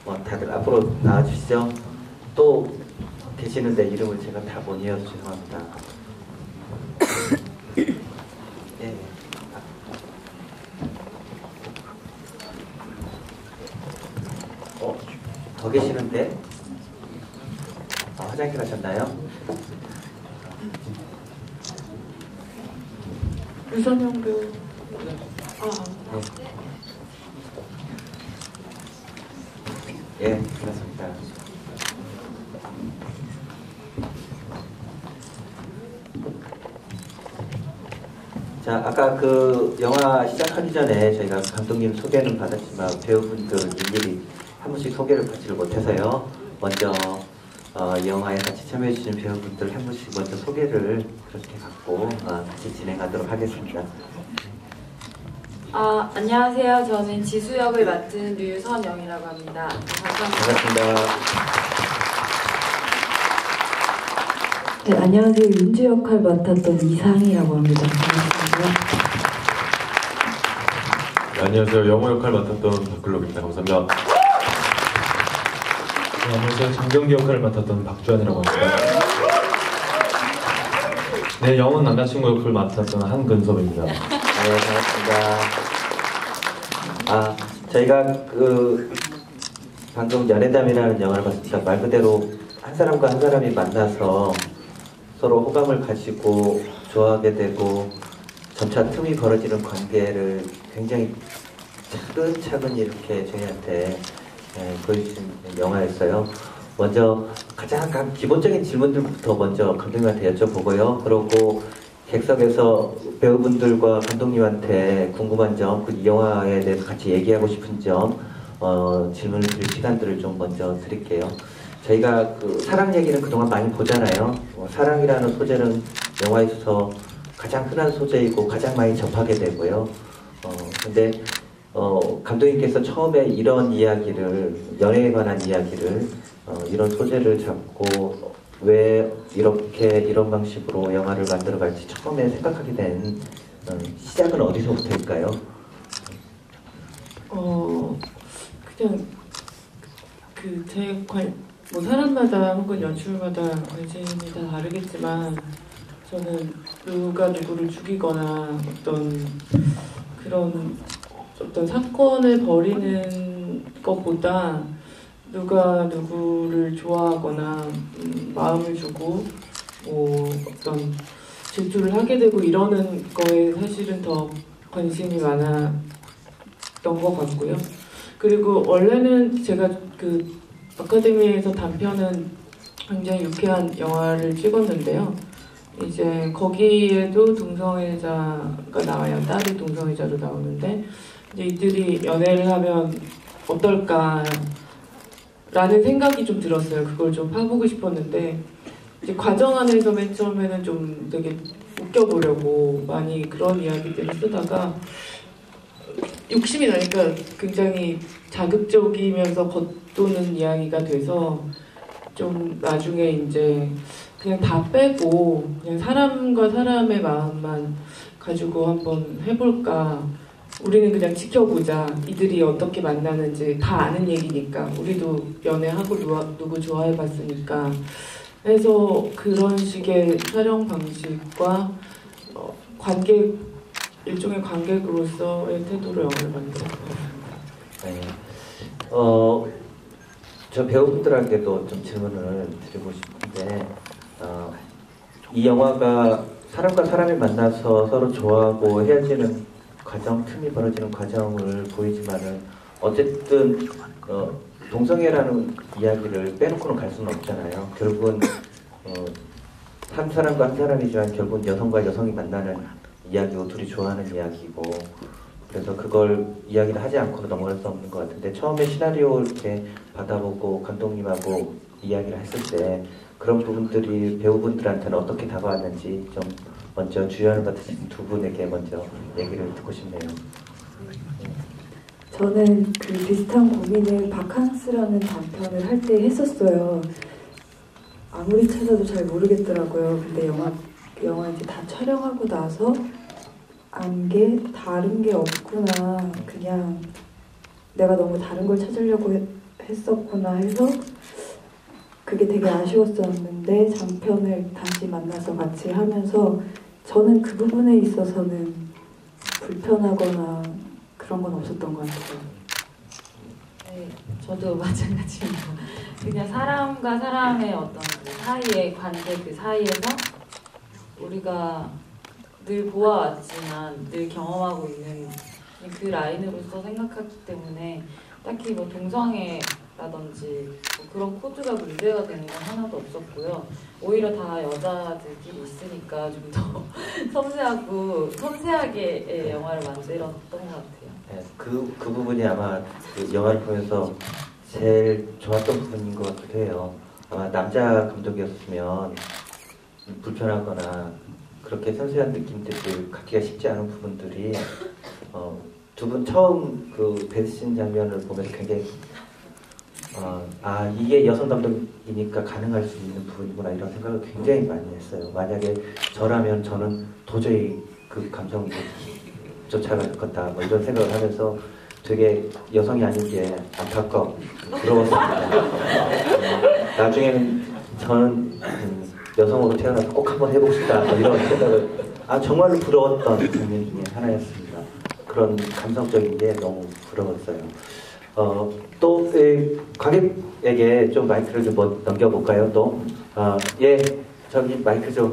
다들 앞으로 나와주시죠. 또 계시는데 이름을 제가 다 못 이어서 죄송합니다. 예. 더 계시는데? 화장실 가셨나요? 유선영 배우. 네. 예, 그렇습니다. 자, 아까 그 영화 시작하기 전에 저희가 감독님 소개는 받았지만 배우분들 일일이 한 분씩 소개를 받지를 못해서요. 먼저 영화에 같이 참여해주신 배우분들 한 분씩 먼저 소개를 그렇게 갖고 같이 진행하도록 하겠습니다. 안녕하세요. 저는 지수 역을 맡은 류선영이라고 합니다. 반갑습니다. 네, 안녕하세요. 윤주 역할 맡았던 이상이라고 합니다. 반갑습니다. 네, 안녕하세요. 영호 역할 맡았던 박글록입니다. 감사합니다. 네, 안녕하세요. 장경기 역할을 맡았던 박주환이라고 합니다. 네, 영혼 남자친구 역을 맡았던 한근섭입니다. 네, 반갑습니다. 저희가 방금 연애담이라는 영화를 봤습니다. 말 그대로 한 사람과 한 사람이 만나서 서로 호감을 가지고 좋아하게 되고 점차 틈이 벌어지는 관계를 굉장히 차근차근 이렇게 저희한테 보여주신 영화였어요. 먼저 가장 기본적인 질문들부터 먼저 감독님한테 여쭤보고요. 그리고 객석에서 배우분들과 감독님한테 궁금한 점, 이 영화에 대해서 같이 얘기하고 싶은 점 질문을 드릴 시간들을 좀 먼저 드릴게요. 저희가 사랑 얘기는 그동안 많이 보잖아요. 사랑이라는 소재는 영화에 있어서 가장 흔한 소재이고 가장 많이 접하게 되고요. 근데 감독님께서 처음에 이런 이야기를, 연애에 관한 이야기를 이런 소재를 잡고 왜 이런 방식으로 영화를 만들어 갈지 처음에 생각하게 된 시작은 어디서부터일까요? 그냥 사람마다 혹은 연출마다 관심이 다 다르겠지만 저는 누가 누구를 죽이거나 어떤 사건을 벌이는 것보다 누가 누구를 좋아하거나 마음을 주고 어떤 질투를 하게 되고 이러는 거에 사실은 더 관심이 많았던 것 같고요. 그리고 원래는 제가 아카데미에서 단편은 굉장히 유쾌한 영화를 찍었는데요. 이제 거기에도 동성애자가 나와요. 딸이 동성애자로 나오는데 이제 이들이 연애를 하면 어떨까 라는 생각이 좀 들었어요. 그걸 좀 파보고 싶었는데 이제 과정 안에서 맨 처음에는 좀 되게 웃겨보려고 많이 그런 이야기들을 쓰다가 욕심이 나니까 굉장히 자극적이면서 겉도는 이야기가 돼서 좀 나중에 이제 그냥 다 빼고 그냥 사람과 사람의 마음만 가지고 한번 해볼까. 우리는 그냥 지켜보자. 이들이 어떻게 만나는지 다 아는 얘기니까. 우리도 연애하고 누구 좋아해봤으니까. 해서 그런 식의 촬영 방식과 일종의 관객으로서의 태도로 영화를 만들었어요. 네. 저 배우분들에게도 좀 질문을 드리고 싶은데 이 영화가 사람과 사람이 만나서 서로 좋아하고 헤어지는 과정, 틈이 벌어지는 과정을 보이지만은 어쨌든 동성애라는 이야기를 빼놓고는 갈 수는 없잖아요. 결국은 한 사람과 한 사람이지만 결국은 여성과 여성이 만나는 이야기고 둘이 좋아하는 이야기고 그래서 그걸 이야기를 하지 않고는 넘어갈 수 없는 것 같은데 처음에 시나리오 이렇게 받아보고 감독님하고 이야기를 했을 때 그런 부분들이 배우분들한테는 어떻게 다가왔는지 좀 먼저 주연을 맡으신 두 분에게 먼저 얘기를 듣고 싶네요. 저는 비슷한 고민을 바캉스라는 단편을 할 때 했었어요. 아무리 찾아도 잘 모르겠더라고요. 근데 영화 이제 다 촬영하고 나서 안 게 다른 게 없구나. 그냥 내가 너무 다른 걸 찾으려고 했었구나 해서 그게 되게 아쉬웠었는데 장편을 다시 만나서 같이 하면서 저는 그 부분에 있어서는 불편하거나 그런 건 없었던 것 같아요. 네, 저도 마찬가지입니다. 그냥 사람과 사람의 어떤 그 사이의 관계 그 사이에서 우리가 늘 보아왔지만 늘 경험하고 있는 그 라인으로서 생각하기 때문에 딱히 뭐 동성애라든지 뭐 그런 코드가 문제가 되는 건 하나도 없었고요. 오히려 다 여자들끼리 있으니까 좀 더 섬세하게 영화를 만들었던 것 같아요. 네, 그 부분이 아마 그 영화를 보면서 제일 좋았던 부분인 것 같기도 해요. 아마 남자 감독이었으면 불편하거나 그렇게 섬세한 느낌들을 갖기가 쉽지 않은 부분들이 두 분 처음 그 배드신 장면을 보면서 굉장히 이게 여성 감독이니까 가능할 수 있는 부분이구나 이런 생각을 굉장히 많이 했어요. 만약에 저라면 저는 도저히 그 감정을 쫓아갈 거다 뭐 이런 생각을 하면서 되게 여성이 아닌 게 안타깝고 부러웠습니다. 나중에는 저는 여성으로 태어나서 꼭 한번 해보고 싶다 뭐 이런 생각을 정말로 부러웠던 장면 중에 하나였습니다. 그런 감성적인 게 너무 부러웠어요. 또 관객에게 좀 마이크를 좀 넘겨볼까요? 또 예, 저기 마이크 좀.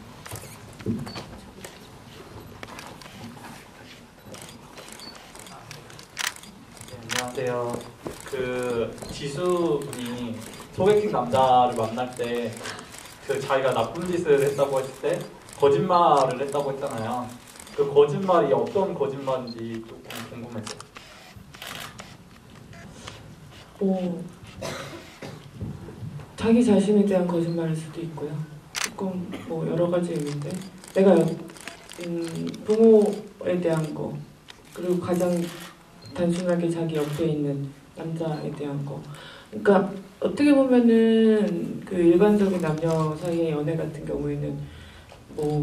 안녕하세요. 그 지수 분이 소개팅 남자를 만날 때 그 자기가 나쁜 짓을 했다고 했을 때 거짓말을 했다고 했잖아요. 그 거짓말이 어떤 거짓말인지 조금 궁금했어요. 자기 자신에 대한 거짓말일 수도 있고요. 조금 뭐 여러 가지 있는데 내가 부모에 대한 거 그리고 가장 단순하게 자기 옆에 있는 남자에 대한 거. 그러니까 어떻게 보면은 그 일반적인 남녀 사이의 연애 같은 경우에는 뭐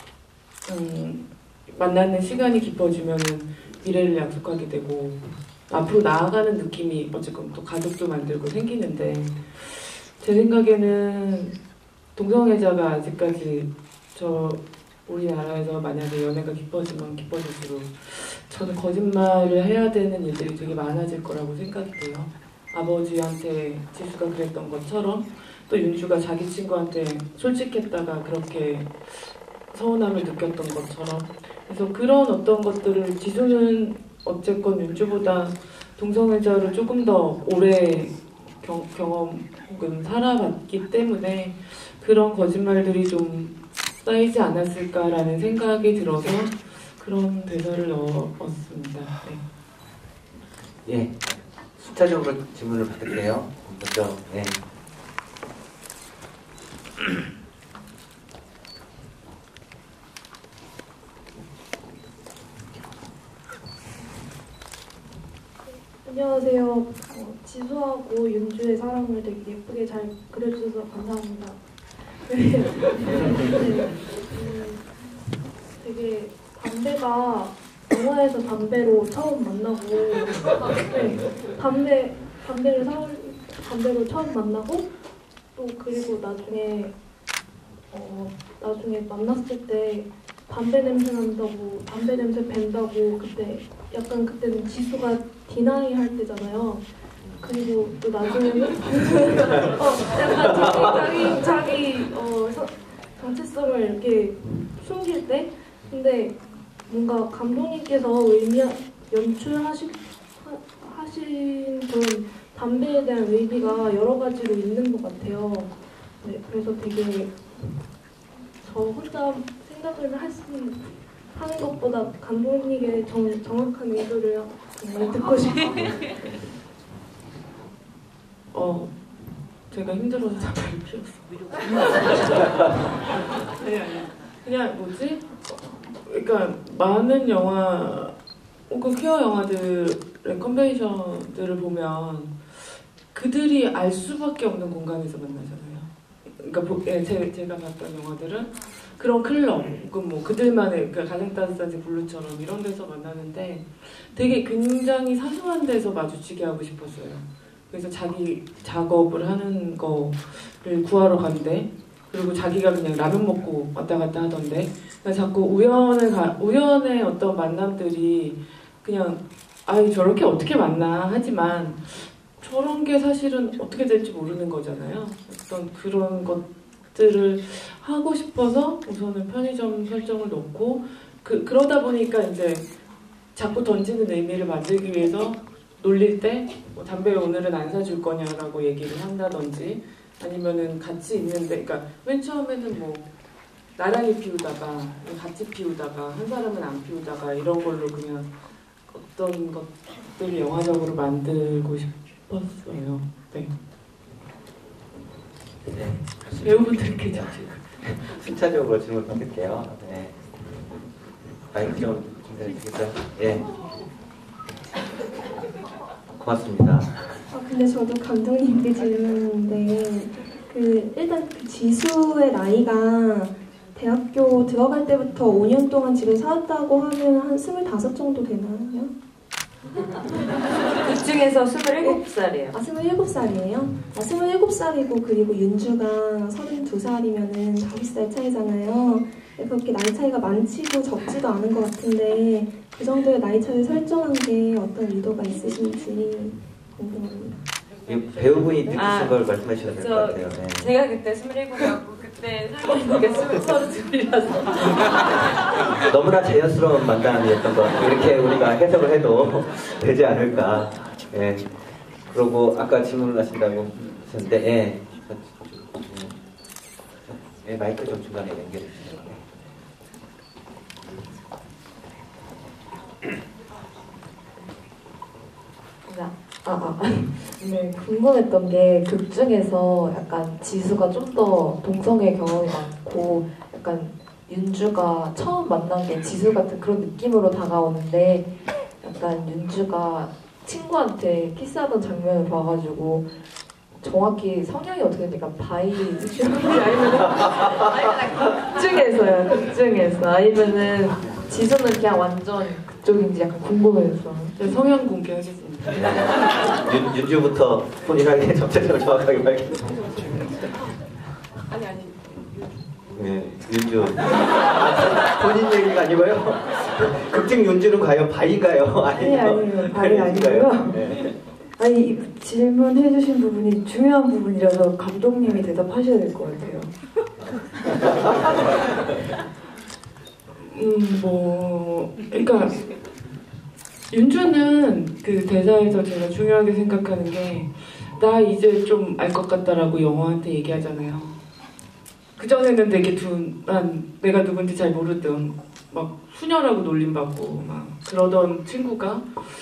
만나는 시간이 깊어지면은 미래를 약속하게 되고 앞으로 나아가는 느낌이 어쨌건 또 가족도 만들고 생기는데 제 생각에는 동성애자가 아직까지 우리나라에서 만약에 연애가 깊어지면 깊어질수록 저는 거짓말을 해야 되는 일들이 되게 많아질 거라고 생각이 돼요. 아버지한테 지수가 그랬던 것처럼 또 윤주가 자기 친구한테 솔직했다가 그렇게 서운함을 느꼈던 것처럼 그래서 그런 어떤 것들을 지수는 어쨌건 윤주보다 동성애자를 조금 더 오래 경험 혹은 살아봤기 때문에 그런 거짓말들이 좀 쌓이지 않았을까라는 생각이 들어서 그런 대사를 넣었습니다. 네. 예, 숫자적으로 질문을 받을게요. 먼저, 네. 안녕하세요. 지수하고 윤주의 사랑을 되게 예쁘게 잘 그려주셔서 감사합니다. 네, 되게 담배가 영화에서 담배로 처음 만나고 담배로 처음 만나고 또 그리고 나중에 만났을 때 담배 냄새 난다고 담배 냄새 밴다고 그때는 지수가 디나이 할 때잖아요. 그리고 또 나중에는 약간 자기 정체성을 이렇게 숨길 때 근데 뭔가 감독님께서 연출하신 그런 담배에 대한 의미가 여러 가지로 있는 것 같아요. 네, 그래서 되게 저 혼자 생각을 하는 것보다 감독님의 정확한 의도를 정말 듣고 싶어요. 제가 힘들어서 잠을 피웠어. 아니. 그냥 뭐지? 그러니까 많은 영화 혹은 퀴어 영화들의 컨벤션들을 보면 그들이 알 수밖에 없는 공간에서 만나잖아요. 그러니까 제가 봤던 영화들은 그런 클럽 혹은 뭐 그들만의 그러니까 가장 따뜻한 블루처럼 이런 데서 만나는데 되게 굉장히 사소한 데서 마주치게 하고 싶었어요. 그래서 자기 작업을 하는 거를 구하러 간대. 그리고 자기가 그냥 라면 먹고 왔다 갔다 하던데. 그러니까 자꾸 우연의 어떤 만남들이 그냥 저렇게 어떻게 만나 하지만 저런 게 사실은 어떻게 될지 모르는 거잖아요. 어떤 그런 것들을 하고 싶어서 우선은 편의점 설정을 놓고 그러다 보니까 이제 자꾸 던지는 의미를 만들기 위해서 놀릴 때 뭐 담배 오늘은 안 사줄 거냐라고 얘기를 한다든지 아니면은 같이 있는데 그러니까 맨 처음에는 뭐 나란히 피우다가 같이 피우다가 한 사람은 안 피우다가 이런 걸로 그냥 어떤 것들을 영화적으로 만들고 싶었어요. 네. 네. 배우분들께 좀 순차적으로 질문 받을게요. 네. 마이크 좀 기다리시겠어요? 예. 고맙습니다. 근데 저도 감독님께 질문인데 일단 그 지수의 나이가 대학교 들어갈 때부터 5년 동안 집을 살았다고 하면 한 25 정도 되나요? 그 중에서 27살이에요. 27살이에요? 27살이고 그리고 윤주가 32살이면은 5살 차이잖아요. 그렇게 나이 차이가 많지도 적지도 않은 것 같은데 그 정도의 나이 차이를 설정한 게 어떤 의도가 있으신지 궁금합니다. 배우분이 느끼신 걸 말씀하셔야 될 것 같아요. 네. 제가 그때 27이었고 그때 상민이가 32이라서 너무나 자연스러운 만남이었던 것 같아요. 이렇게 우리가 해석을 해도 되지 않을까. 예. 그리고 아까 질문을 하신다고 하셨는데, 예. 예, 마이크 좀 중간에 연결해 주세요. 네, 궁금했던 게 극 중에서 약간 지수가 좀 더 동성애 경험이 많고 약간 윤주가 처음 만난 게 지수 같은 그런 느낌으로 다가오는데 약간 윤주가 친구한테 키스하던 장면을 봐가지고 정확히 성향이 어떻게 됩니까? 바이섹슈얼인지 아니면 극중에서요. 극중에서 아니면은 지수는 그냥 완전 그쪽인지 약간 궁금해서. 성향 공개하겠습니다. 윤주부터 본인에게 정체성을 정확하게 밝혀주세요. 아니 네, 윤주. 본인 얘기가 아니고요. 극중 윤주는 과연 바인가요? 아니요. 바이 아니고요. 네. 아니 질문해주신 부분이 중요한 부분이라서 감독님이 대답하셔야 될 것 같아요. 그러니까 윤주는 그 대사에서 제가 중요하게 생각하는 게 나 이제 좀 알 것 같다라고 영화한테 얘기하잖아요. 그 전에는 되게 난 내가 누군지 잘 모르던 막 수녀라고 놀림받고 막 그러던 친구가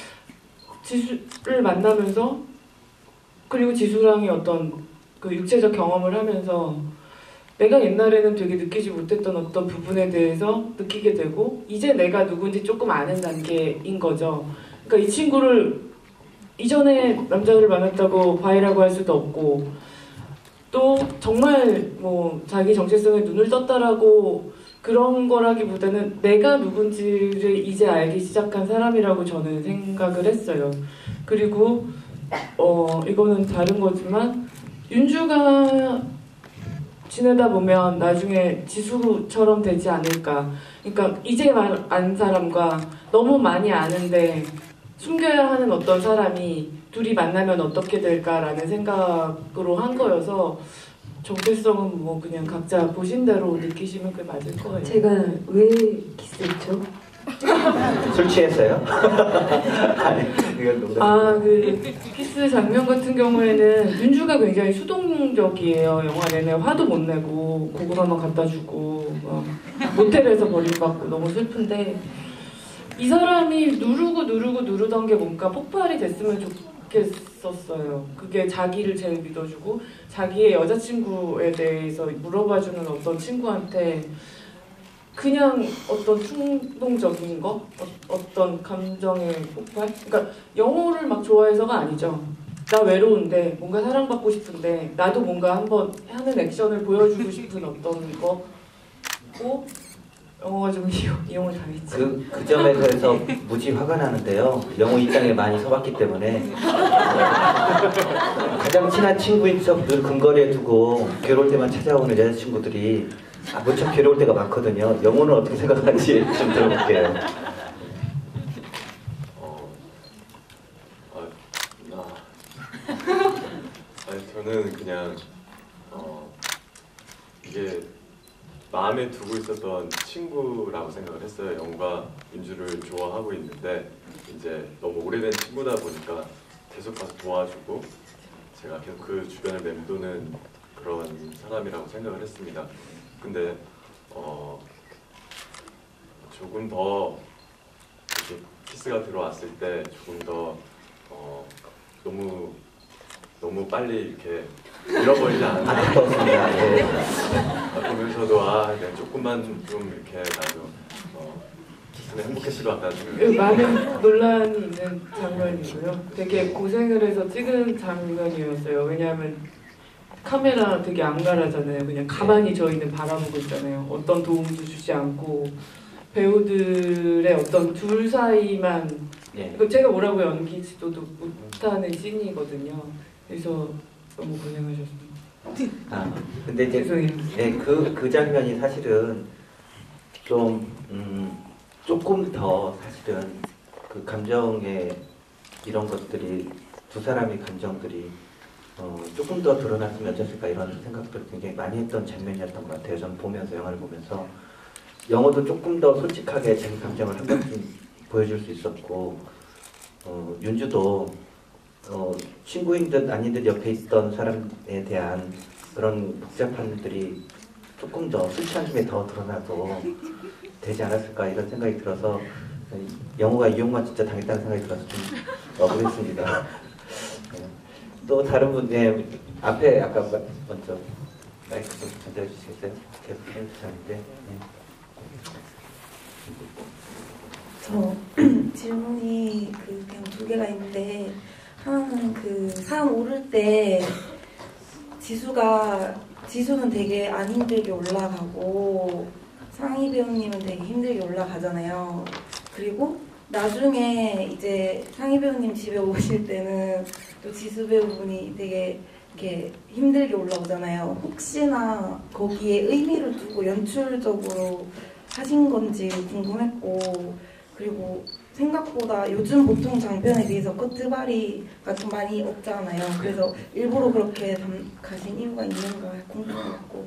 지수를 만나면서 그리고 지수랑의 어떤 그 육체적 경험을 하면서 내가 옛날에는 되게 느끼지 못했던 어떤 부분에 대해서 느끼게 되고 이제 내가 누군지 조금 아는 단계인 거죠. 그러니까 이 친구를 이전에 남자를 만났다고 바이라고 할 수도 없고 또 정말 뭐 자기 정체성에 눈을 떴다라고 그런 거라기보다는 내가 누군지를 이제 알기 시작한 사람이라고 저는 생각을 했어요. 그리고 이거는 다른 거지만 윤주가 지내다 보면 나중에 지수처럼 되지 않을까. 그러니까 이제 안 사람과 너무 많이 아는데 숨겨야 하는 어떤 사람이 둘이 만나면 어떻게 될까라는 생각으로 한 거여서 정체성은 뭐 그냥 각자 보신 대로 느끼시면 그게 맞을 거예요. 제가 왜 키스했죠? 술 취했어요? 아니, 이건 농담. 그 키스 장면 같은 경우에는 윤주가 굉장히 수동적이에요. 영화 내내 화도 못 내고 고구마만 갖다 주고 모텔에서 버림받고 너무 슬픈데 이 사람이 누르던 게 뭔가 폭발이 됐으면 좋겠었어요. 그게 자기를 제일 믿어주고 자기의 여자친구에 대해서 물어봐주는 어떤 친구한테 그냥 어떤 충동적인 거? 어떤 감정의 폭발? 그러니까 영호를 막 좋아해서가 아니죠. 나 외로운데 뭔가 사랑받고 싶은데 나도 뭔가 한번 하는 액션을 보여주고 싶은 어떤 거고 영어가 좀 이용을 당했지. 그 점에서 해서 무지 화가 나는데요. 영어 입장에 많이 서봤기 때문에 가장 친한 친구인 척 늘 근거리에 두고 괴로울 때만 찾아오는 여자친구들이 무척 괴로울 때가 많거든요. 영어는 어떻게 생각하는지 좀 들어볼게요. 아니 저는 그냥 이게 마음에 두고 있었던 친구라고 생각을 했어요. 영과 윤주를 좋아하고 있는데 이제 너무 오래된 친구다 보니까 계속 가서 도와주고 제가 계속 그 주변을 맴도는 그런 사람이라고 생각을 했습니다. 근데 조금 더 이렇게 키스가 들어왔을 때 조금 더 너무 빨리 이렇게 잃어버리지 않았나. 아깝습니다. 네. 보면서도 그냥 조금만 좀 이렇게 나도 키스는 행복했을 것 같다는 생각이 많은 논란이 있는 장면이고요. 되게 고생을 해서 찍은 장면이었어요. 왜냐하면 카메라 되게 앙갈하잖아요. 그냥 가만히 저희는 바라보고 있잖아요. 어떤 도움도 주지 않고 배우들의 어떤 둘 사이만 이거 제가 뭐라고 연기 지도도 못하는 씬이거든요. 그래서 너무 고생하셨습니다. 근데 이제 죄송해요. 네, 그 장면이 사실은 좀 조금 더 사실은 그 감정의 이런 것들이 두 사람의 감정들이 조금 더 드러났으면 어땠을까 이런 생각들을 굉장히 많이 했던 장면이었던 것 같아요. 저는 보면서 영화를 보면서 영어도 조금 더 솔직하게 자기 감정을 한 번쯤 보여줄 수 있었고 윤주도 친구인 듯 아닌 듯 옆에 있던 사람에 대한 그런 복잡한 것들이 조금 더 술 취한 중에 더 드러나도 되지 않았을까 이런 생각이 들어서 영호가 이용만 진짜 당했다는 생각이 들어서 좀 억울했습니다. 또 다른 분, 앞에 아까 먼저 마이크 좀 전달해 주시겠어요? 계속 해주셨는데. 저 질문이 그냥 두 개가 있는데 하나는 그 산 오를 때 지수는 되게 안 힘들게 올라가고 상희 배우님은 되게 힘들게 올라가잖아요. 그리고 나중에 이제 상희 배우님 집에 오실 때는 또 지수 배우분이 되게 이렇게 힘들게 올라오잖아요. 혹시나 거기에 의미를 두고 연출적으로 하신 건지 궁금했고, 그리고 생각보다 요즘 보통 장편에 비해서 커트바리가 좀 많이 없잖아요. 그래서 일부러 그렇게 가신 이유가 있는가 궁금했고.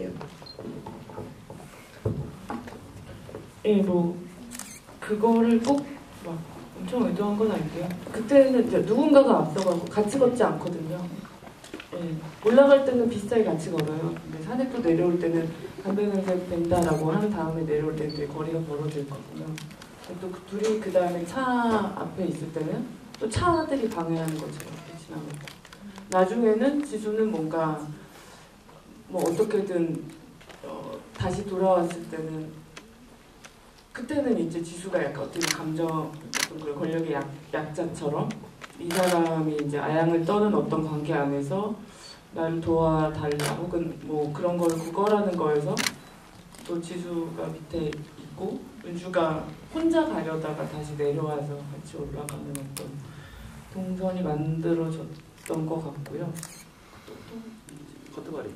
뭐 그거를 꼭 막 엄청 의도한 건 아니고요. 그때는 이제 누군가가 앞서가고 같이 걷지 않거든요. 올라갈 때는 비슷하게 같이 걸어요. 근데 산에 또 내려올 때는 담배냄새 벤다라고 한 다음에 내려올 때는 되게 거리가 벌어져 있거든요. 또 둘이 그 다음에 차 앞에 있을 때는 또 차들이 방해하는 것처럼 지나가고, 나중에는 지수는 뭔가 뭐 어떻게든 다시 돌아왔을 때는 그때는 이제 지수가 약간 어떻게 감정, 어떤 권력의 약자처럼 이 사람이 이제 아양을 떠는 어떤 관계 안에서 나를 도와달라 혹은 뭐 그런 걸 구걸하는 거에서 또 지수가 밑에 있고 윤주가 혼자 가려다가 다시 내려와서 같이 올라가는 어떤 동선이 만들어졌던 것 같고요. 커트바리.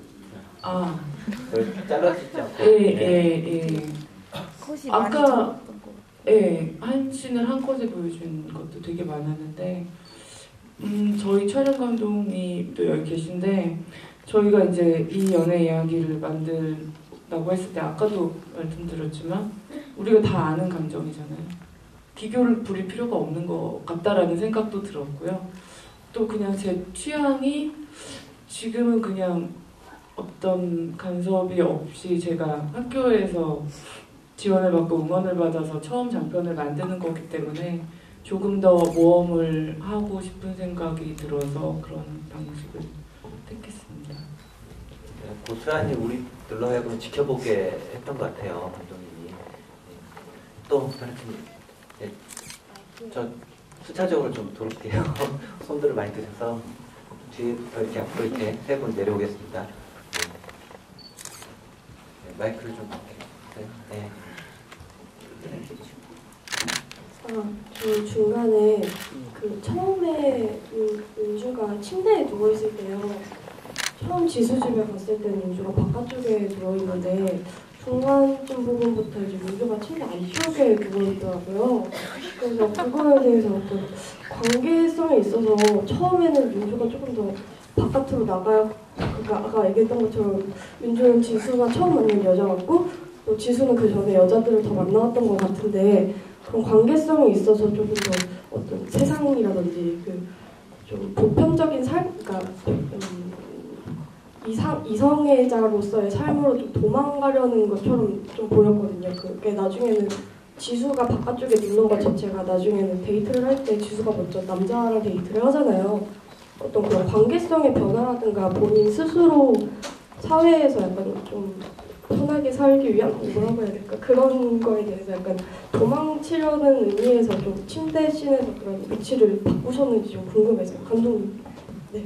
잘라지지 않고. 아까 한 씬을 한 컷에 보여준 것도 되게 많았는데 저희 촬영 감독님도 여기 계신데 저희가 이제 이 연애 이야기를 만들라고 했을 때 아까도 말씀드렸지만 우리가 다 아는 감정이잖아요. 기교를 부릴 필요가 없는 것 같다라는 생각도 들었고요. 또 그냥 제 취향이 지금은 그냥 어떤 간섭이 없이 제가 학교에서 지원을 받고 응원을 받아서 처음 장편을 만드는 거기 때문에 조금 더 모험을 하고 싶은 생각이 들어서 그런 방식을 택했습니다. 고스란히 우리들로 하여금 지켜보게 했던 것 같아요, 감독님이. 또 다른 저 순차적으로 좀 돌게요. 손들을 많이 드셔서 뒤에부터 이렇게 앞으로 이렇게 세 분 내려오겠습니다. 마이크를 좀. 저 중간에 그 처음에 윤주가 침대에 누워 있을 때요. 처음 지수 집에 갔을 때는 윤주가 바깥쪽에 누워 있는데 중간쯤 부분부터 이제 윤주가 침대 안쪽에 누워 있더라고요. 그래서 그거에 대해서 어떤 관계성에 있어서 처음에는 윤주가 조금 더 바깥으로 나가야, 그러니까 아까 얘기했던 것처럼 윤주는 지수가 처음 만난 여자 같고 또 지수는 그 전에 여자들을 더 만나왔던 것 같은데 그런 관계성에 있어서 조금 더 어떤 세상이라든지 그 좀 보편적인 삶, 그러니까 이성애자로서의 삶으로 좀 도망가려는 것처럼 좀 보였거든요. 그게 나중에는 지수가 바깥쪽에 눕는 것 자체가 나중에는 데이트를 할 때 지수가 먼저 남자랑 데이트를 하잖아요. 어떤 그런 관계성의 변화라든가 본인 스스로 사회에서 약간 좀 편하게 살기 위한 뭐라고 해야 될까? 그런 거에 대해서 약간 도망치려는 의미에서 좀 침대 씬에서 그런 위치를 바꾸셨는지 좀 궁금해서요. 감독님. 네.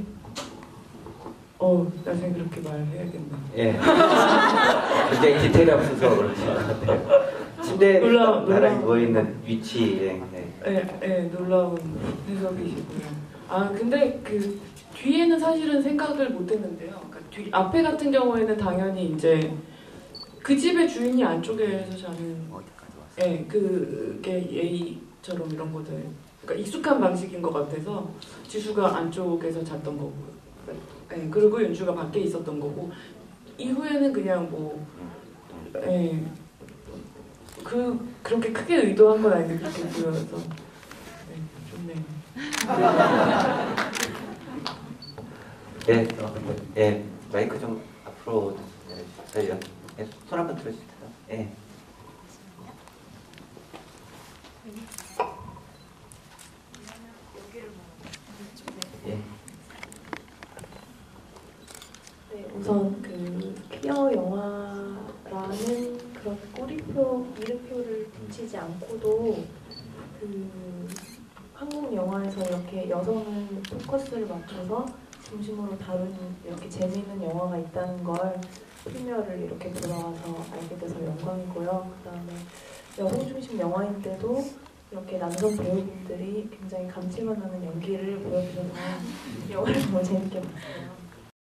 나중에 그렇게 말해야겠네. 예. 굉장히 디테일 없어서 그렇지 것 같아요. 침대에 나란히 누워있는 위치에. 네, 놀라운 해석이시고요. 근데 그 뒤에는 사실은 생각을 못했는데요. 그러니까 앞에 같은 경우에는 당연히 이제 그 집의 주인이 안쪽에서 자는, 그게 예의처럼 이런 것들, 그러니까 익숙한 방식인 것 같아서 지수가 안쪽에서 잤던 거고요. 그리고 윤주가 밖에 있었던 거고 이후에는 그냥 뭐, 그렇게 크게 의도한 건 아닌데 그렇게 보여서 좋네요. 예, 마이크 좀 앞으로 내려주세요. 손 한번 들어주세요. 예. 네, 우선 그 퀴어 영화라는 그런 꼬리표, 이름표를 붙이지 않고도 그 한국 영화에서 이렇게 여성을 포커스를 맞춰서 중심으로 다루는 이렇게 재미있는 영화가 있다는 걸 프리미어를 이렇게 돌아와서 알게 돼서 영광이고요. 그다음에 여성 중심 영화인데도 이렇게 남성 배우분들이 굉장히 감칠맛 나는 연기를 보여주셔서 영화를 너무 재밌게 봤어요.